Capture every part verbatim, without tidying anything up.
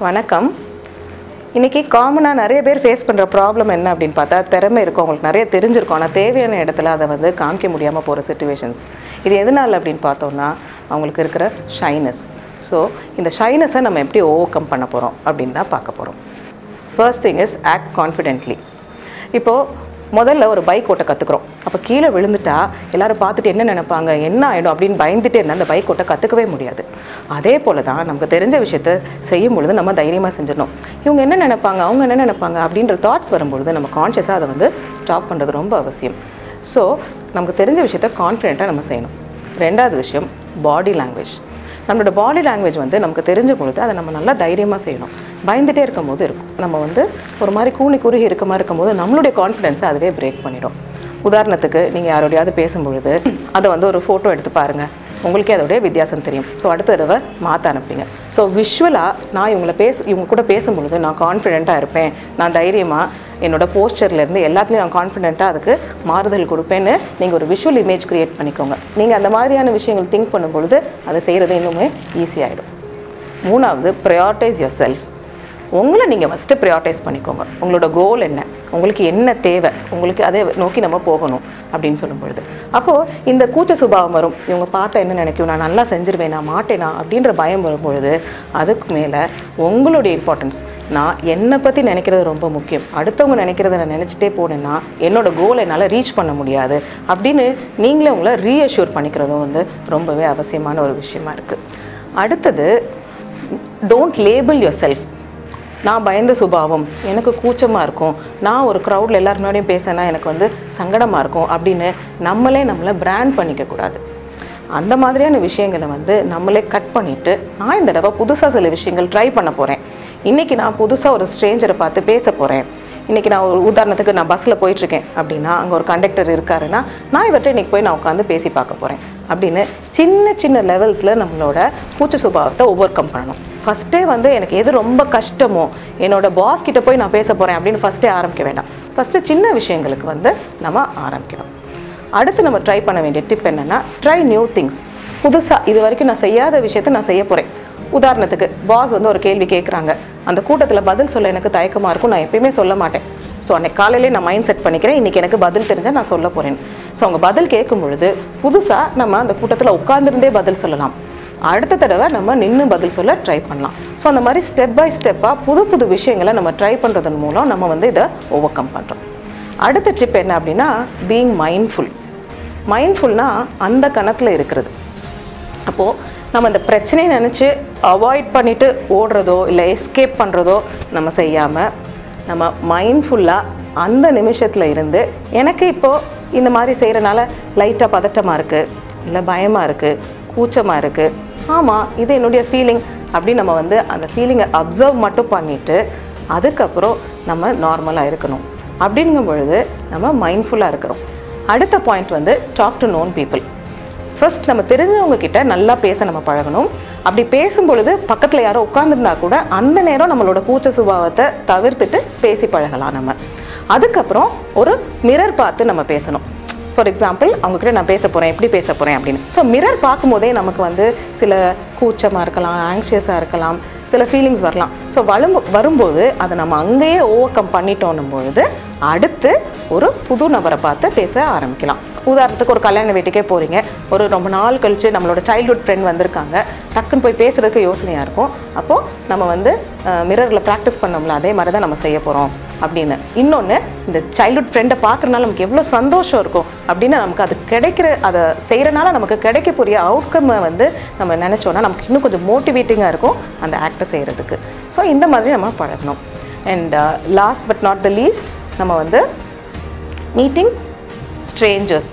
வணக்கம். இன்னைக்கு காமனா நிறைய பேர் ஃபேஸ் பண்ற ப்ராப்ளம் என்ன அப்படினு பார்த்தா திறமை இருக்கும், உங்களுக்கு நிறைய தெரிஞ்சிருக்கும், ஆனா தேவையான இடத்துல அதை வந்து காமிக்க முடியாம போற சிச்சுவேஷன்ஸ். இது எதனால அப்படினு பார்த்தோம்னா அவங்களுக்கு இருக்கிற ஷைனஸ். ஸோ இந்த ஷைனஸை நம்ம எப்படி ஓவர் கம் பண்ண போறோம் அப்படின்னு தான் பார்க்க போறோம். First thing is act confidently. இப்போ முதல்ல ஒரு பைக் ஓட்ட கற்றுக்குறோம். அப்போ கீழே விழுந்துட்டா எல்லாரும் பார்த்துட்டு என்ன நினைப்பாங்க, என்ன ஆகிடும் அப்படின்னு பயந்துட்டே இருந்தால் அந்த பைக் ஓட்ட கற்றுக்கவே முடியாது. அதே போல் தான் நமக்கு தெரிஞ்ச விஷயத்த செய்யும் பொழுது நம்ம தைரியமாக செஞ்சிடணும். இவங்க என்ன நினைப்பாங்க, அவங்க என்ன நினைப்பாங்க அப்படின்ற தாட்ஸ் வரும்பொழுது நம்ம கான்ஷியஸாக அதை வந்து ஸ்டாப் பண்ணுறது ரொம்ப அவசியம். ஸோ நமக்கு தெரிஞ்ச விஷயத்த கான்ஃபிடென்ட்டாக நம்ம செய்யணும். ரெண்டாவது விஷயம் பாடி லாங்குவேஜ். நம்மளோட பாடி லாங்குவேஜ் வந்து நமக்கு தெரிஞ்ச பொழுது அதை நம்ம நல்லா தைரியமாக செய்யணும். பயந்துகிட்டே இருக்கும் போது இருக்கும் நம்ம வந்து ஒரு மாதிரி கூணி குறுகி இருக்க மாதிரி இருக்கும்போது நம்மளுடைய கான்ஃபிடென்ஸை அதுவே பிரேக் பண்ணிடும். உதாரணத்துக்கு நீங்கள் யாரோடையாவது பேசும்பொழுது அதை வந்து ஒரு ஃபோட்டோ எடுத்து பாருங்கள், உங்களுக்கே அதோடைய வித்தியாசம் தெரியும். ஸோ அடுத்த தடவை மாற்ற அனுப்பிங்க. ஸோ விஷுவலாக நான் இவங்களை பேச இவங்க கூட பேசும்பொழுது நான் கான்ஃபிடென்ட்டாக இருப்பேன், நான் தைரியமாக என்னோடய போஸ்டர்லேருந்து எல்லாத்துலேயும் நான் கான்ஃபிடென்ட்டாக அதுக்கு மாறுதல் கொடுப்பேன்னு நீங்கள் ஒரு விஷுவல் இமேஜ் க்ரியேட் பண்ணிக்கோங்க. நீங்கள் அந்த மாதிரியான விஷயங்கள் திங்க் பண்ணும்பொழுது அதை செய்கிறது இன்னுமே ஈஸியாகிடும். மூணாவது, ப்ரையாரிட்டைஸ் யுவர் செல்ஃப். உங்களை நீங்கள் ஃபஸ்ட்டு ப்ரையாரிட்டைஸ் பண்ணிக்கோங்க. உங்களோட கோல் என்ன, உங்களுக்கு என்ன தேவை, உங்களுக்கு அதை நோக்கி நம்ம போகணும் அப்படின்னு சொல்லும் பொழுது அப்போது இந்த கூச்ச சுபாவம் வரும். இவங்க பார்த்தா என்ன நினைக்கும், நான் நல்லா செஞ்சிருவேனா மாட்டேனா அப்படின்ற பயம் வரும்பொழுது அதுக்கு மேலே உங்களுடைய இம்பார்ட்டன்ஸ், நான் என்னை பற்றி நினைக்கிறது ரொம்ப முக்கியம், அடுத்தவங்க நினைக்கிறத நான் நினச்சிட்டே போனேன்னா என்னோடய கோலை என்னால் ரீச் பண்ண முடியாது அப்படின்னு நீங்களே உங்களை ரீஅஷ்யூர் பண்ணிக்கிறதும் வந்து ரொம்பவே அவசியமான ஒரு விஷயமா இருக்குது. அடுத்தது, டோன்ட் லேபிள் யுவர் செல்ஃப். நான் பயந்த சுபாவம், எனக்கு கூச்சமாக இருக்கும், நான் ஒரு க்ரௌடில் எல்லாரும் முன்னாடியும் பேசினா எனக்கு வந்து சங்கடமாக இருக்கும் அப்படின்னு நம்மளே நம்மளை பிராண்ட் பண்ணிக்கக்கூடாது. அந்த மாதிரியான விஷயங்களை வந்து நம்மளே கட் பண்ணிவிட்டு நான் இந்த தடவை புதுசாக சில விஷயங்கள் ட்ரை பண்ண போகிறேன். இன்றைக்கி நான் புதுசாக ஒரு ஸ்ட்ரேஞ்சரை பார்த்து பேச போகிறேன். இன்றைக்கி நான் ஒரு உதாரணத்துக்கு நான் பஸ்ஸில் போயிட்டுருக்கேன் அப்படின்னா அங்கே ஒரு கண்டக்டர் இருக்காருன்னா நான் இவர்கிட்ட இன்றைக்கி போய் நான் உட்காந்து பேசி பார்க்க போகிறேன் அப்படின்னு சின்ன சின்ன லெவல்ஸில் நம்மளோட கூச்ச சுபாவத்தை ஓவர் கம் பண்ணணும். ஃபஸ்ட்டே வந்து எனக்கு எது ரொம்ப கஷ்டமோ என்னோடய பாஸ் கிட்ட போய் நான் பேச போகிறேன் அப்படின்னு ஃபஸ்ட்டே ஆரம்பிக்க வேண்டாம். ஃபஸ்ட்டு சின்ன விஷயங்களுக்கு வந்து நம்ம ஆரம்பிக்கணும். அடுத்து நம்ம ட்ரை பண்ண வேண்டிய டிப் என்னென்னா, ட்ரை நியூ திங்ஸ். புதுசாக இது வரைக்கும் நான் செய்யாத விஷயத்த நான் செய்ய போகிறேன். உதாரணத்துக்கு பாஸ் வந்து ஒரு கேள்வி கேட்குறாங்க, அந்த கூட்டத்தில் பதில் சொல்ல எனக்கு தயக்கமாக இருக்கும், நான் எப்பயுமே சொல்ல மாட்டேன். ஸோ அன்றைக்கு காலையிலே நான் மைண்ட் செட் பண்ணிக்கிறேன், இன்றைக்கி எனக்கு பதில் தெரிஞ்சால் நான் சொல்ல போகிறேன். ஸோ அவங்க பதில் கேட்கும் பொழுது புதுசாக நம்ம அந்த கூட்டத்தில் உட்கார்ந்துருந்தே பதில் சொல்லலாம். அடுத்த தடவை நம்ம நின்று பதில் சொல்ல ட்ரை பண்ணலாம். ஸோ அந்த மாதிரி ஸ்டெப் பை ஸ்டெப்பாக புது புது விஷயங்களை நம்ம ட்ரை பண்ணுறதன் மூலம் நம்ம வந்து இதை ஓவர் கம் பண்ணுறோம். அடுத்த டிப் என்ன அப்படின்னா, பீயிங் மைண்ட்ஃபுல். மைண்ட்ஃபுல்னால் அந்த கணத்தில் இருக்கிறது. அப்போது நம்ம இந்த பிரச்சனையை நினச்சி அவாய்ட் பண்ணிவிட்டு ஓடுறதோ இல்லை எஸ்கேப் பண்ணுறதோ நம்ம செய்யாமல் நம்ம மைண்ட்ஃபுல்லாக அந்த நிமிஷத்தில் இருந்து எனக்கு இப்போது இந்த மாதிரி செய்கிறனால லைட்டாக பதட்டமாக இருக்குது, இல்லை பயமாக இருக்குது, கூச்சமாக இருக்குது, ஆமாம் இது என்னுடைய ஃபீலிங் அப்படின்னு நம்ம வந்து அந்த ஃபீலிங்கை அப்சர்வ் மட்டும் பண்ணிவிட்டு அதுக்கப்புறம் நம்ம நார்மலாக இருக்கணும். அப்படிங்கும் பொழுது நம்ம மைண்ட்ஃபுல்லாக இருக்கிறோம். அடுத்த பாயிண்ட் வந்து talk to known people. First நம்ம தெரிஞ்சவங்க கிட்ட நல்லா பேச நம்ம பழகணும். அப்படி பேசும்பொழுது பக்கத்தில் யாரோ உட்காந்துருந்தா கூட அந்த நேரம் நம்மளோட கூச்ச சுபாவத்தை தவிர்த்துட்டு பேசி பழகலாம் நம்ம. அதுக்கப்புறம் ஒரு மிரர் பார்த்து நம்ம பேசணும். ஃபார் எக்ஸாம்பிள் அவங்கக்கிட்ட நான் பேச போகிறேன், எப்படி பேச போகிறேன் அப்படின்னு. ஸோ மிரர் பார்க்கும்போதே நமக்கு வந்து சில கூச்சமாக இருக்கலாம், ஆங்ஷியஸாக இருக்கலாம், சில ஃபீலிங்ஸ் வரலாம். ஸோ வரும் வரும்போது அதை நம்ம அங்கேயே ஓவர் கம் பண்ணிட்டோன்னும் பொழுது அடுத்து ஒரு புது நபரை பார்த்து பேச ஆரம்பிக்கலாம். உதாரணத்துக்கு ஒரு கல்யாண வீட்டுக்கே போகிறீங்க, ஒரு ரொம்ப நாள் கழித்து நம்மளோட சைல்ட்ஹுட் ஃப்ரெண்ட் வந்திருக்காங்க, டக்குன்னு போய் பேசுகிறதுக்கு யோசனையாக இருக்கும். அப்போது நம்ம வந்து மிரரில் ப்ராக்டிஸ் பண்ணோம்ல, அதே மாதிரி தான் நம்ம செய்ய போகிறோம் அப்படின்னு. இன்னொன்று, இந்த சைல்ட்ஹுட் ஃப்ரெண்டை பார்க்குறனால நமக்கு எவ்வளோ சந்தோஷம் இருக்கும் அப்படின்னு நமக்கு அது கிடைக்கிற அதை செய்கிறனால நமக்கு கிடைக்கக்கூடிய அவுட்கம்மை வந்து நம்ம நினச்சோன்னா நமக்கு இன்னும் கொஞ்சம் மோட்டிவேட்டிங்காக இருக்கும் அந்த ஆக்டை செய்கிறதுக்கு. ஸோ இந்த மாதிரி நம்ம பழகணும். And last but not the least, நம்ம வந்து மீட்டிங் ஸ்ட்ரேஞ்சர்ஸ்.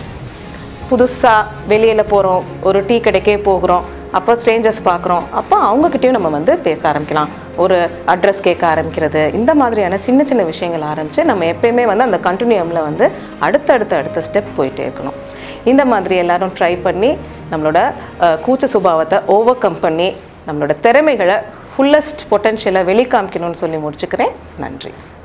புதுசாக வெளியில் போகிறோம், ஒரு டீ கடைக்கே போகிறோம், அப்போ ஸ்ட்ரேஞ்சர்ஸ் பார்க்குறோம், அப்போ அவங்கக்கிட்டையும் நம்ம வந்து பேச ஆரம்பிக்கலாம். ஒரு அட்ரஸ் கேட்க ஆரம்பிக்கிறது, இந்த மாதிரியான சின்ன சின்ன விஷயங்கள் ஆரம்பித்து நம்ம எப்பயுமே வந்து அந்த கண்டினியூமில் வந்து அடுத்தடுத்த அடுத்த ஸ்டெப் போயிட்டே இருக்கணும். இந்த மாதிரி எல்லோரும் ட்ரை பண்ணி நம்மளோட கூச்ச சுபாவத்தை ஓவர் கம் பண்ணி நம்மளோட திறமைகளை ஃபுல்லஸ்ட் பொட்டென்ஷியலை வெளிக்காமிக்கணும்னு சொல்லி முடிச்சுக்கிறேன். நன்றி.